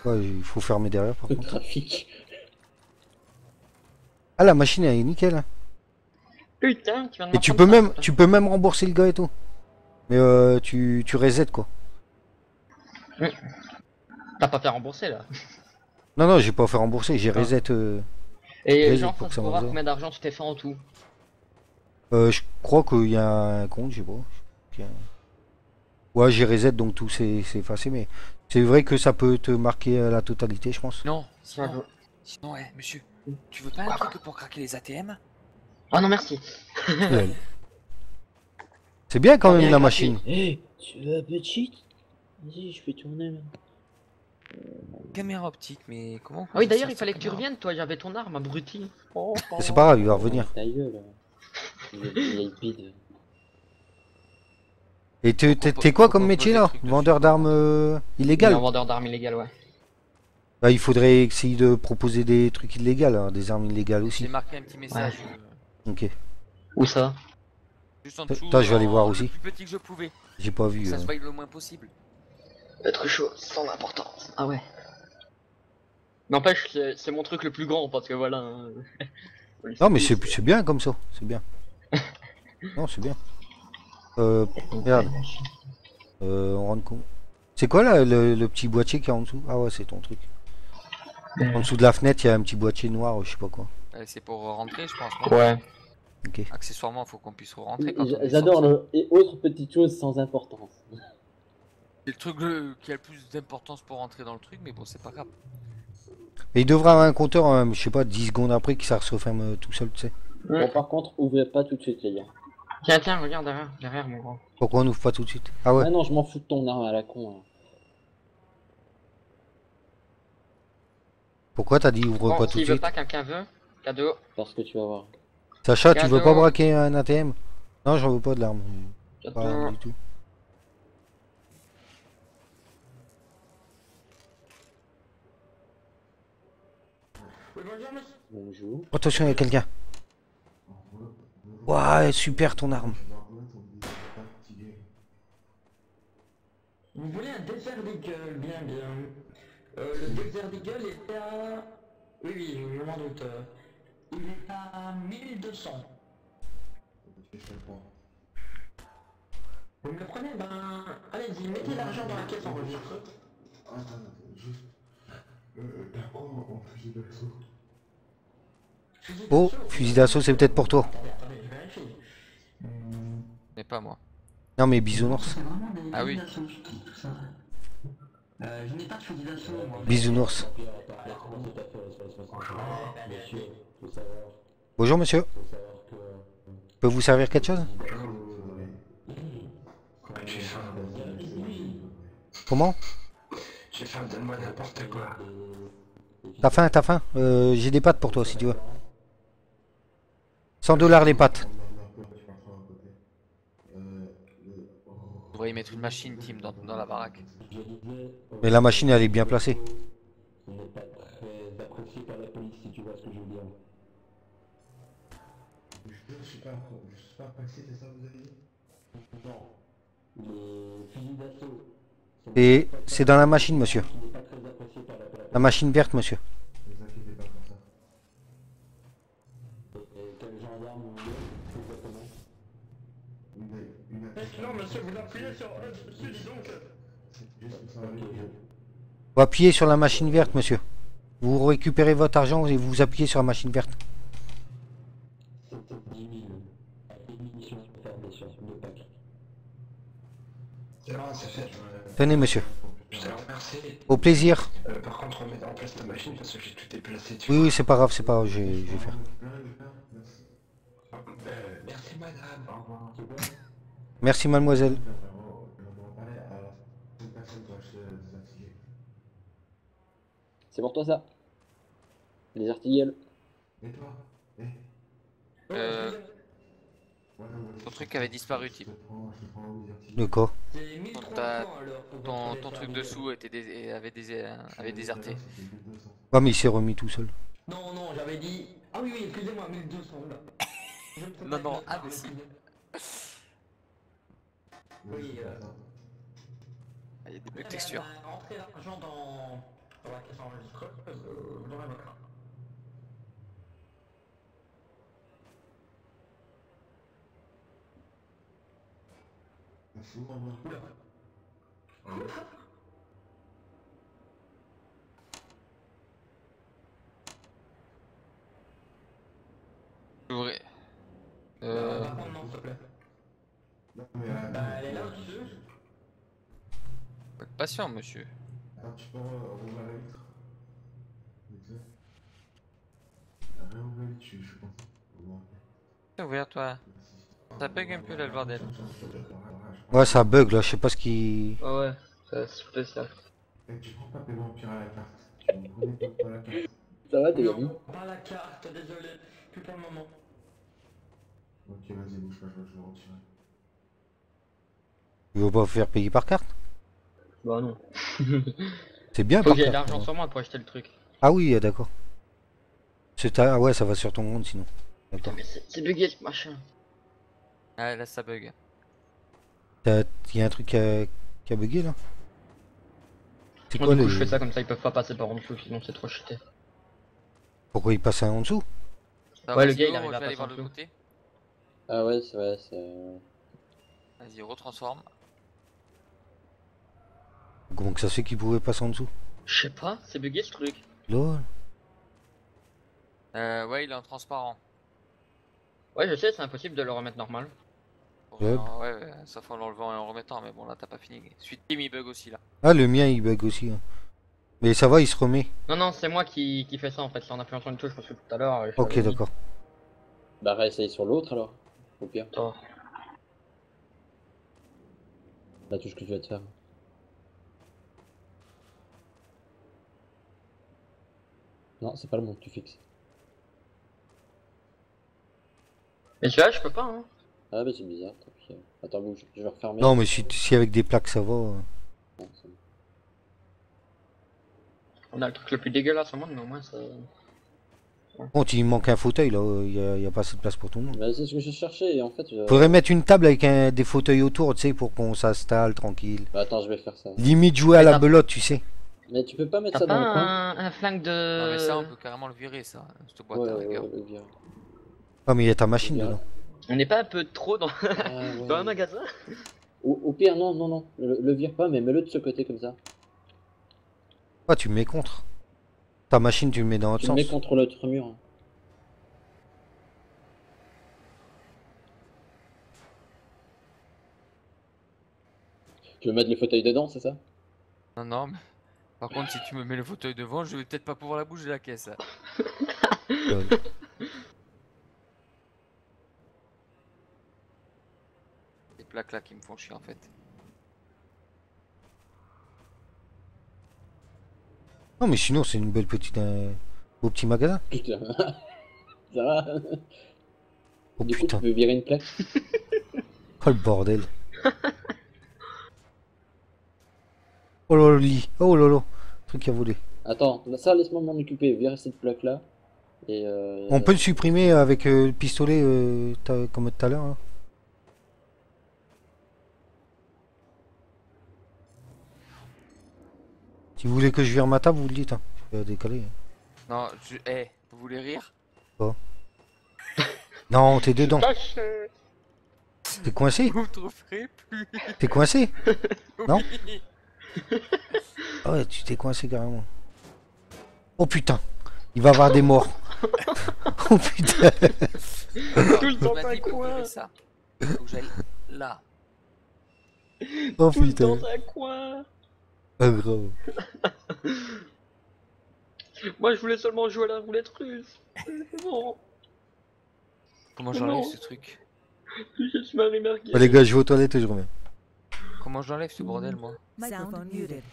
Ouais, il faut fermer derrière par Le contre. trafic. Ah, la machine elle est nickel, hein. Putain, tu viens de Et tu m'apprendre peux ça. même, tu peux même rembourser le gars et tout. Mais tu reset quoi. T'as pas fait rembourser là. Non, non, j'ai pas fait rembourser, Ah. j'ai Et reset genre, pour faut que ça savoir marche. combien d'argent tu t'es fait en tout. Je crois qu'il y a un compte, je sais pas. Ouais, j'ai reset donc tout c'est effacé, mais c'est vrai que ça peut te marquer la totalité, je pense. Non, Ouais, sinon, ouais, monsieur, tu veux pas un Quoi, truc pour craquer les ATM? Ah non, merci. Lol. C'est bien quand T'as même bien la gratté. machine. Hé, tu veux un peu de shit? Vas-y, je fais tourner là. Caméra optique, mais comment on Ah oui, fait ça d'ailleurs, il sans fallait que tu caméra? reviennes, toi, j'avais ton arme, abruti. Oh, C'est pas grave, il va Oh, revenir. ta gueule. Vieille bide. Et t'es quoi Faut comme qu'on métier pose des là? trucs dessus Vendeur pour d'armes rentrer. Il est un illégales? vendeur d'armes illégales, ouais. Bah, il faudrait essayer de proposer des trucs illégaux, hein, des armes illégales J'ai aussi. marqué un petit message Ok. Où ça? juste en dessous, Toi, je vais aller voir le aussi. plus petit que je pouvais, J'ai pas pour que vu. ça se voie le moins possible. Être chaud, sans importance. Ah ouais. N'empêche, c'est mon truc le plus grand, parce que voilà. Oui, Non, mais oui, c'est bien comme ça. C'est bien. Non, c'est bien. une Regarde. belle machine. On rend compte. C'est quoi là le petit boîtier qui est en dessous? Ah ouais, c'est ton truc. En dessous de la fenêtre, il y a un petit boîtier noir, je sais pas quoi. C'est pour rentrer, je pense, non? Ouais. Ok. Accessoirement, faut qu'on puisse rentrer quand on est J'adore sorti. le. Et autre petite chose sans importance. C'est le truc qui a le plus d'importance pour rentrer dans le truc, mais bon, c'est pas grave. Et il devrait avoir un compteur, je sais pas, 10 secondes après que ça se referme tout seul, tu sais. Bon, par contre, ouvrez pas tout de suite, les gars. Tiens, tiens, regarde derrière mon grand. Pourquoi on ouvre pas tout de suite? Ah ouais. Ah non, je m'en fous de ton arme à la con. Hein. Pourquoi t'as dit ouvre Bon, pas tout de s'il veut suite? pas, quelqu'un veut. Cadeau. Parce que tu vas voir. Sacha, tu veux pas Cadeau. braquer un ATM? Non, j'en veux pas de l'arme. Pas Cadeau. du tout. Oui, bonjour, monsieur. Bonjour. Attention, il y a quelqu'un. Ouais, super ton arme. Vous voulez un Desert Eagle, bien, bien. Le Desert Eagle est à... Oui, oui, je m'en doute. Il est à 1200. Vous me le prenez? Ben, allez-y, mettez l'argent dans la caisse enregistrée. Oh, fusil d'assaut, c'est peut-être pour toi. Attendez, je vérifie. Mais pas moi. Non, mais bisounours. C'est vraiment des Ah oui. fusils d'assaut, tout ça. Je n'ai pas de fusil d'assaut, moi. Bisounours. Bonjour, monsieur. Peut vous servir quelque chose? J'ai faim. Comment? J'ai faim, donne-moi n'importe quoi. T'as faim, t'as faim? J'ai des pâtes pour toi si tu veux. 100 $ les pâtes. Vous devriez mettre une machine, Tim, dans la baraque. Mais la machine, elle est bien placée. Je suis pas passé, c'est ça vous avez dit? Et c'est dans la machine, monsieur. La machine verte, monsieur. Ne vous inquiétez pas pour ça. Non, monsieur, vous appuyez sur... dis donc. Juste pour savoir. Vous appuyez sur la machine verte, monsieur. Vous récupérez votre argent et vous appuyez sur la machine verte. C'est bon, c'est fait. Tenez, monsieur. Je te remercie. Au plaisir. Par contre, remets en place ta machine parce que j'ai tout déplacé. Oui, oui, c'est pas grave, je vais faire. Merci. Merci madame. Au revoir. Merci, mademoiselle. On va parler à cette personne doit se désactiver. C'est pour toi ça. Les artilleuls. Et toi? Ton truc avait disparu, Tim. De quoi? Ton truc dessous avait déserté. Ah, mais il s'est remis tout seul. Non, non, j'avais dit... Ah oui, oui, excusez-moi, 1200, là. Non, non, ah mais si. Oui, Il y a des belles textures. Rentrez l'argent sur la caisse enregistreuse, vous aurez votre. C'est où, moi? Oula. Ah ouais. J'ouvrais. Par contre, non, s'il te plaît. Non, mais Bah, elle est là au-dessus. Faut être patient, monsieur. attends, tu peux rouvrir la vitre. Ok. Réouvre la vitre, je pense. Ouvert-toi. Ça bug un peu là le bordel. Ouais, ça bug là, je sais pas ce qui. Ah ouais, c'est spécial. Et tu prends pas tes vampires à la carte. Tu me prenais pas la carte. Ça va, t'es Non, pas la carte, désolé. Plus pour le moment. Ok, vas-y, bouge pas, je vais le retirer. Il veut pas faire payer par carte? Bah non. C'est bien Faut par que j'aie carte. l'argent sur moi pour acheter le truc. Ah oui, d'accord. Ah ouais, ça va sur ton compte sinon. D'accord. Mais c'est bugué ce machin. Ah là ça bug. Il y a un truc qui a bugué là? C'est Moi quoi du coup les... je fais ça comme ça, ils peuvent pas passer par en dessous, sinon c'est trop cheaté. Pourquoi il passe en dessous? Ça Ouais, va, le gars, il sinon, arrive je à vais aller passer voir en de dessous. côté. Ah ouais, c'est vrai, c'est... Vas-y, retransforme. Comment que ça se fait qu'il pouvait passer en dessous? Je sais pas, c'est bugué ce truc. Lol. Ouais, il est en transparent. Ouais, je sais, c'est impossible de le remettre normal. Ouais. Ouais, sauf en l'enlevant et en remettant, mais bon là t'as pas fini. Suite team il bug aussi là. Ah, le mien il bug aussi, hein. Mais ça va, il se remet. Non, non, c'est moi qui fais ça en fait, c'est en appuyant sur une touche parce que tout à l'heure... je Ok, l'avais mis. d'accord. Bah réessaye sur l'autre alors, au pire. Attends. La touche que tu vas te faire. Non, c'est pas le monde que tu fixes. Mais celui-là, je peux pas, hein. Ah bah c'est bizarre, tant pis. Attends, bouge, je vais refermer. Non, mais si avec des plaques ça va. Non, c'est bon. On a le truc le plus dégueulasse au monde, mais au moins ça... Bon, il manque un fauteuil là, y a pas assez de place pour tout le monde. Bah c'est ce que j'ai cherché et en fait... Faudrait mettre une table avec des fauteuils autour, tu sais, pour qu'on s'installe tranquille. Bah attends, je vais faire ça. Limite jouer à Mais la t'as- belote, tu sais. Mais tu peux pas mettre T'as ça pas dans le coin? un flingue Non mais ça on de... peut carrément le virer ça, cette boîte Ouais, à la ouais, rigueur. le virer. Ah, mais il y a ta machine Le virer. dedans. On n'est pas un peu trop dans, Ah, ouais. dans un magasin? Au pire, non, non, non. Le vire pas, mais mets-le de ce côté comme ça. Ah, tu me mets contre. Ta machine, tu le mets dans l'autre Tu le sens. mets contre l'autre mur. Hein. Tu veux mettre le fauteuil dedans, c'est ça? Non mais par contre si tu me mets le fauteuil devant, je vais peut-être pas pouvoir la bouger la caisse. Lol. Ces plaques là qui me font chier en fait. Non, mais sinon, c'est une belle petite. Beau petit magasin. Putain. Ça va? Oh Du coup, putain. tu peux virer une plaque? Oh le bordel. Oh là, le lit. Oh là là. Truc à voler. Attends, ça laisse-moi m'en occuper, virer cette plaque là. Et On peut le supprimer avec le pistolet comme tout à l'heure. Hein. Si vous voulez que je vire ma table, vous le dites. Hein. Je vais décaler. Non, vous voulez rire? Non, t'es dedans. Fâché. T'es coincé? Vous me trouverez plus. T'es coincé? Non. Oui. Ah ouais, tu t'es coincé carrément. Oh putain. Il va y avoir des morts. Oh putain. Tout le temps Tu m'as un dit de coin. virer ça. Faut que j'aille là. Oh Tout le putain. temps un coin. Ah grave. Moi je voulais seulement jouer à la roulette russe. Non, Comment Mais j'enlève non. ce truc? je suis Marie Merguez. Bon, les gars, je vais aux toilettes et je reviens. Comment j'enlève ce bordel moi? Microphone muted.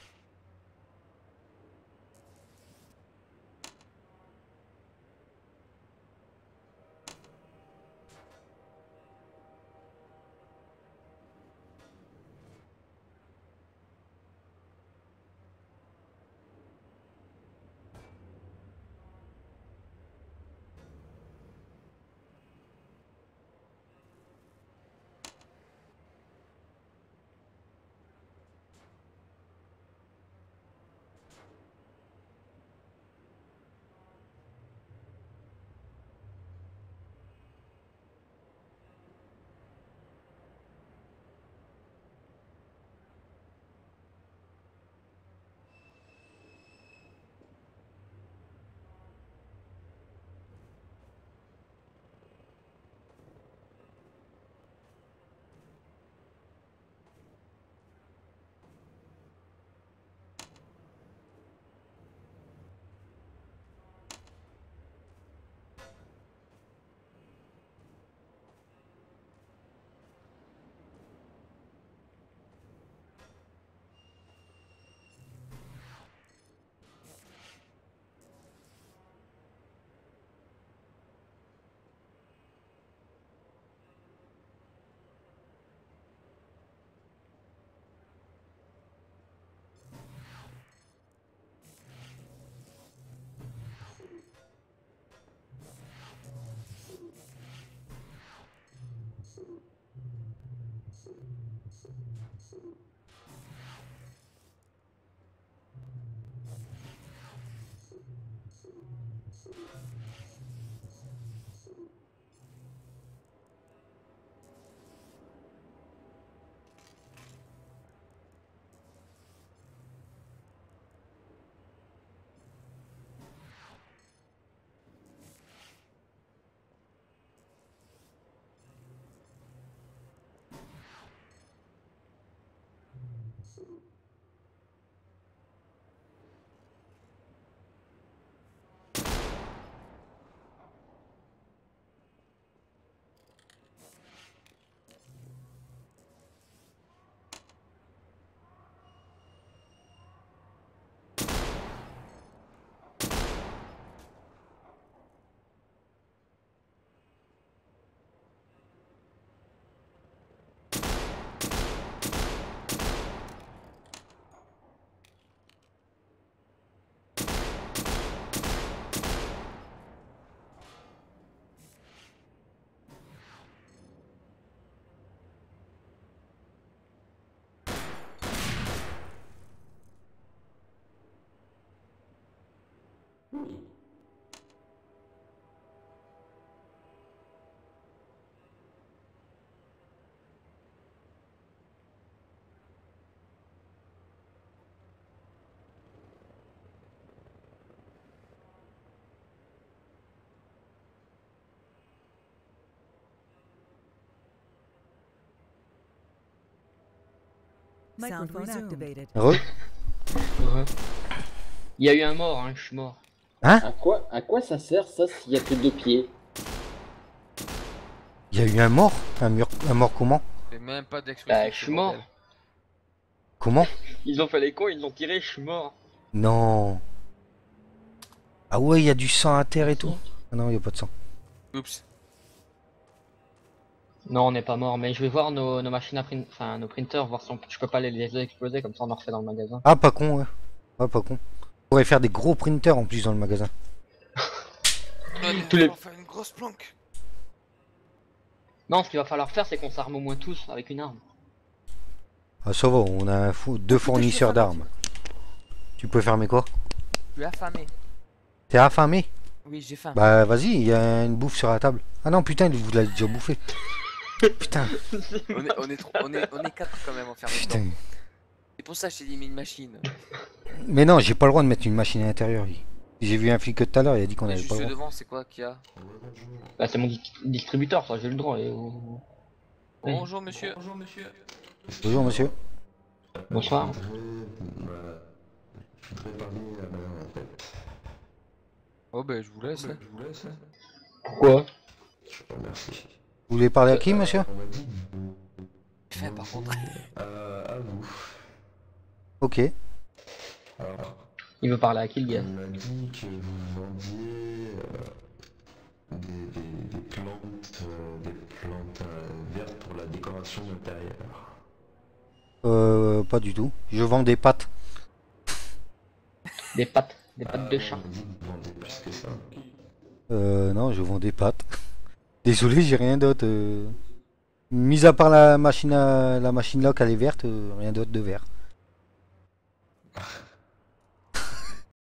Microphone activated. Re. Ouais. Il y a eu un mort, hein, je suis mort. À quoi ça sert ça s'il y a que 2 pieds? Il y a eu un mort? Un mort comment? C'est même pas d'explosion. Bah, je suis mort. Comment? Ils ont fait les cons, ils l'ont tiré, je suis mort. Non. Ah ouais, il y a du sang à terre et tout. Ah non, il n'y a pas de sang. Oups. Non, on n'est pas mort, mais je vais voir nos machines à print, enfin nos printers, voir si je peux pas les exploser, comme ça on en refait dans le magasin. Ah, pas con, ouais. Ouais, pas con. On pourrait faire des gros printers en plus dans le magasin. Tous les- On va faire une grosse planque. Non, ce qu'il va falloir faire, c'est qu'on s'arme au moins tous avec une arme. Ah, ça va, on a deux fournisseurs d'armes. Tu peux fermer quoi? Je suis affamé. T'es affamé? Oui, j'ai faim. Bah, vas-y, il y a une bouffe sur la table. Ah non, putain, vous l'avez déjà bouffé. Putain, On est 4 quand même enfermés putain. dedans. C'est pour ça que j'ai dit mis une machine. Mais non, j'ai pas le droit de mettre une machine à l'intérieur. J'ai vu un flic tout à l'heure, il a dit qu'on Mais avait juste pas le droit. devant, c'est quoi qu'il y a? Bah, c'est mon distributeur, ça, j'ai le droit. Oui. Bonjour monsieur. Bonjour monsieur. Bonjour monsieur. Bonsoir. Je voudrais parler à madame en fait. Oh bah je vous laisse. Pourquoi? Je te remercie. Vous voulez parler à qui, monsieur? On m'a dit J'ai faim par contre. à vous. Ok. Alors, Il veut parler à qui, le gars? il m'a dit que vous vendiez des plantes vertes pour la décoration d'intérieur. Pas du tout. Je vends des pâtes. Des pattes de chat. On m'a dit que vous vendez plus que ça. Non, je vends des pâtes. Désolé, j'ai rien d'autre. Mis à part la machine lock, elle est verte, rien d'autre de vert.